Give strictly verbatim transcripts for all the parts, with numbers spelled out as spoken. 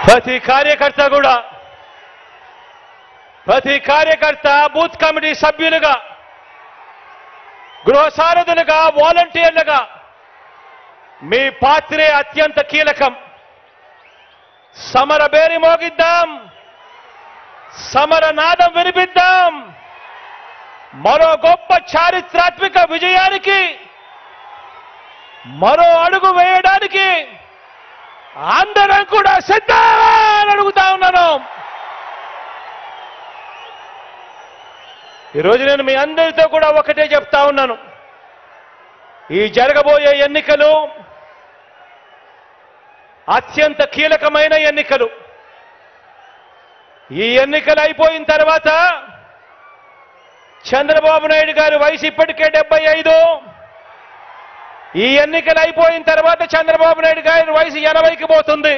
ప్రతి కార్యకర్త కూడా ప్రతి కార్యకర్త బూత్ కమిటీ సభ్యులుగా గృహ సారథులుగా వాలంటీర్లుగా మీ పాత్రే అత్యంత కీలకం. సమర బేరి మోగిద్దాం, సమర నాదం వినిపిద్దాం. మరో గొప్ప చారిత్రాత్మక విజయానికి మరో అడుగు వేయడానికి అందరం కూడా సిద్ధమా అని అడుగుతా ఉన్నాను. ఈరోజు నేను మీ అందరితో కూడా ఒకటే చెప్తా ఉన్నాను. ఈ జరగబోయే ఎన్నికలు అత్యంత కీలకమైన ఎన్నికలు. ఈ ఎన్నికలు అయిపోయిన తర్వాత చంద్రబాబు నాయుడు గారి వయసు ఇప్పటికే డెబ్బై ఐదు. ఈ ఎన్నికలు అయిపోయిన తర్వాత చంద్రబాబు నాయుడు గారి వయసు ఎనభైకి పోతుంది.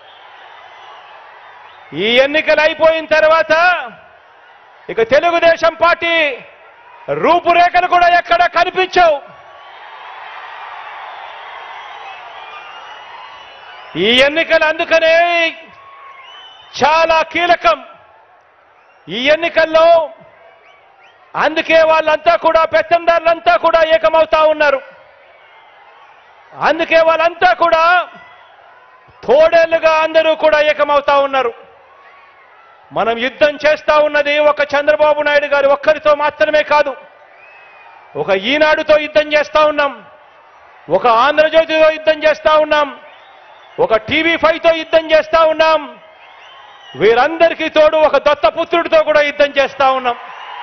ఈ ఎన్నికలు అయిపోయిన తర్వాత ఇక తెలుగుదేశం పార్టీ రూపురేఖలు కూడా ఎక్కడ కనిపించవు. ఈ ఎన్నికలు అందుకనే చాలా కీలకం. ఈ ఎన్నికల్లో అందుకే వాళ్ళంతా కూడా పెత్తందారులంతా కూడా ఏకమవుతా ఉన్నారు. అందుకే వాళ్ళంతా కూడా తోడేళ్లుగా అందరూ కూడా ఏకమవుతా ఉన్నారు. మనం యుద్ధం చేస్తా ఉన్నది ఒక చంద్రబాబు నాయుడు గారి ఒక్కరితో మాత్రమే కాదు. ఒక ఈనాడుతో యుద్ధం చేస్తా ఉన్నాం, ఒక ఆంధ్రజ్యోతితో యుద్ధం చేస్తా ఉన్నాం, ఒక టీవీ ఫైవ్ తో యుద్ధం చేస్తా ఉన్నాం. వీరందరికీ తోడు ఒక దత్తపుత్రుడితో కూడా యుద్ధం చేస్తా ఉన్నాం.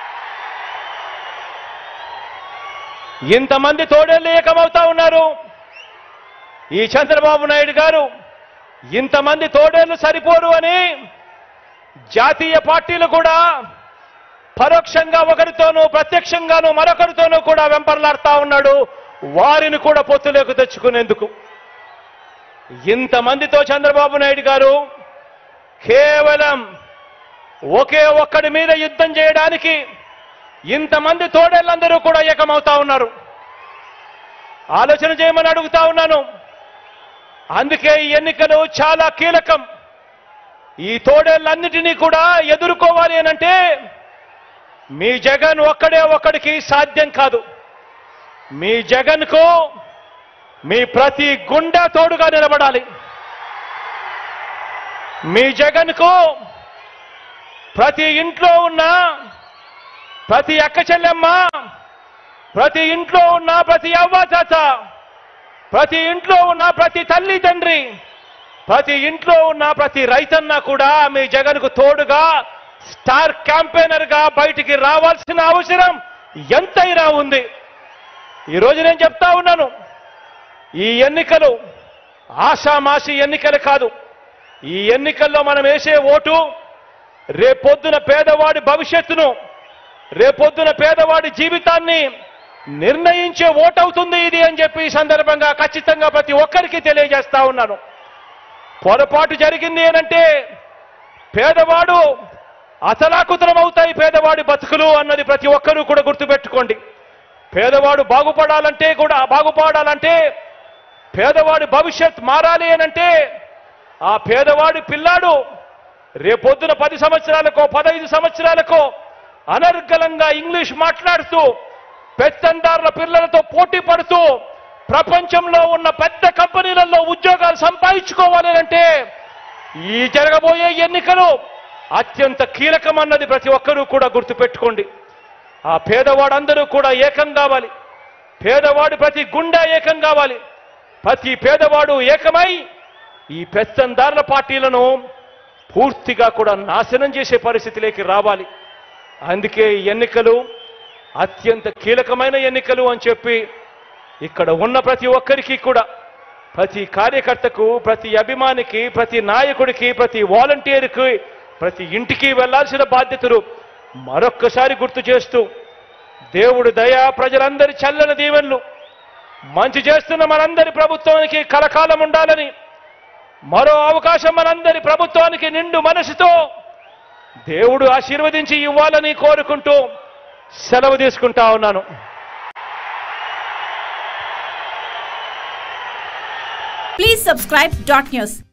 ఇంతమంది తోడేళ్లు ఏకమవుతా ఉన్నారు. ఈ చంద్రబాబు నాయుడు గారు ఇంతమంది తోడేళ్లు సరిపోరు అని జాతీయ పార్టీలు కూడా పరోక్షంగా ఒకరితోనూ ప్రత్యక్షంగానూ మరొకరితోనూ కూడా వెంపర్లాడుతా ఉన్నాడు, వారిని కూడా పొత్తులోకి తెచ్చుకునేందుకు. ఇంతమందితో చంద్రబాబు నాయుడు గారు కేవలం ఒకే ఒక్కడి మీద యుద్ధం చేయడానికి ఇంతమంది తోడేళ్ళందరూ కూడా ఏకమవుతా ఉన్నారు. ఆలోచన చేయమని అడుగుతా ఉన్నాను. అందుకే ఈ ఎన్నికలు చాలా కీలకం. ఈ తోడేళ్ళన్నిటినీ కూడా ఎదుర్కోవాలి అనంటే మీ జగన్ ఒక్కడే ఒక్కడికి సాధ్యం కాదు. మీ జగన్కు మీ ప్రతి గుండె తోడుగా నిలబడాలి. మీ జగన్కు ప్రతి ఇంట్లో ఉన్న ప్రతి అక్క చెల్లెమ్మ, ప్రతి ఇంట్లో ఉన్న ప్రతి అవ్వ తాత, ప్రతి ఇంట్లో ఉన్న ప్రతి తల్లి తండ్రి, ప్రతి ఇంట్లో ఉన్న ప్రతి రైతన్న కూడా మీ జగన్కు తోడుగా స్టార్ క్యాంపెయినర్ గా బయటికి రావాల్సిన అవసరం ఎంతైనా ఉంది. ఈరోజు నేను చెప్తా ఉన్నాను, ఈ ఎన్నికలు ఆషామాషి ఎన్నికలు కాదు. ఈ ఎన్నికల్లో మనం వేసే ఓటు రేపొద్దున పేదవాడి భవిష్యత్తును, రేపొద్దున పేదవాడి జీవితాన్ని నిర్ణయించే ఓటు అవుతుంది ఇది అని చెప్పి ఈ సందర్భంగా ఖచ్చితంగా ప్రతి ఒక్కరికి తెలియజేస్తా ఉన్నాను. పొరపాటు జరిగింది అనంటే పేదవాడు అతలాకుతలం అవుతాయి పేదవాడి బతుకులు అన్నది ప్రతి ఒక్కరూ కూడా గుర్తుపెట్టుకోండి. పేదవాడు బాగుపడాలంటే కూడా బాగుపడాలంటే పేదవాడి భవిష్యత్ మారాలి అనంటే ఆ పేదవాడి పిల్లాడు రేపొద్దున పది సంవత్సరాలకో పదహైదు సంవత్సరాలకో అనర్గళంగా ఇంగ్లీష్ మాట్లాడుతూ పెత్తందారుల పిల్లలతో పోటీ పడుతూ ప్రపంచంలో ఉన్న పెద్ద కంపెనీలలో ఉద్యోగాలు సంపాదించుకోవాలి అంటే ఈ జరగబోయే ఎన్నికలు అత్యంత కీలకమన్నది ప్రతి ఒక్కరూ కూడా గుర్తుపెట్టుకోండి. ఆ పేదవాడందరూ కూడా ఏకం కావాలి. పేదవాడు ప్రతి గుండె ఏకం కావాలి. ప్రతి పేదవాడు ఏకమై ఈ పెత్తందారుల పార్టీలను పూర్తిగా కూడా నాశనం చేసే పరిస్థితిలోకి రావాలి. అందుకే ఈ ఎన్నికలు అత్యంత కీలకమైన ఎన్నికలు అని చెప్పి ఇక్కడ ఉన్న ప్రతి ఒక్కరికి కూడా, ప్రతి కార్యకర్తకు, ప్రతి అభిమానికి, ప్రతి నాయకుడికి, ప్రతి వాలంటీర్కి, ప్రతి ఇంటికి వెళ్లాల్సిన బాధ్యతలు మరొక్కసారి గుర్తు చేస్తూ దేవుడు దయ, ప్రజలందరి చల్లని దీవెనలు మంచి చేస్తున్న మనందరి ప్రభుత్వానికి కలకాలం ఉండాలని, మరో అవకాశం మనందరి ప్రభుత్వానికి నిండు మనసుతో దేవుడు ఆశీర్వదించి ఇవ్వాలని కోరుకుంటూ సెలవు తీసుకుంటా ఉన్నాను. Please subscribe dot news.